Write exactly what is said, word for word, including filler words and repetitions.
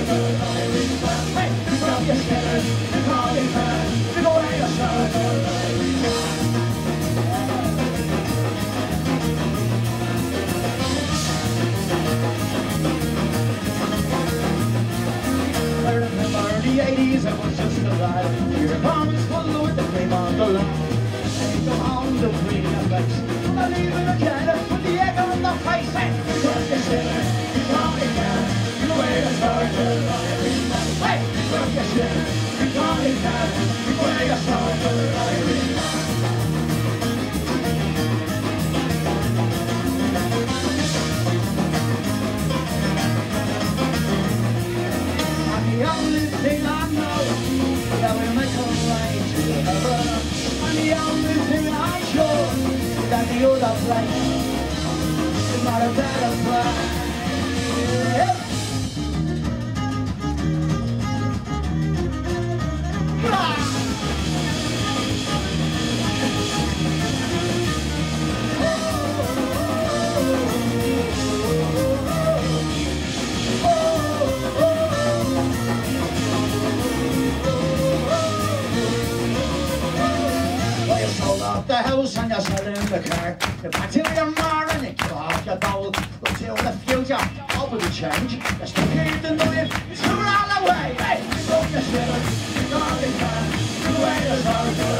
eighties, I was just a lad. Your apartments full with the flame on the line. Ain't no harm to bring a face. I leave in a cannon with the egg on the face. Hey, because you're sinner, you can't can. You wait a soldier on every man. Hey, because you're sinner, you can't can. You wait a soldier on every man. The only thing I know that will make a way to heaven, and the only thing I'm sure that the other place is not a better place. The house and you're selling the car. You're back to your mar and you kill off your doll. Until the future, all will change. You're stuck in the knife, it's all away. Hey, you don't get shit, you can't be fun. You wait a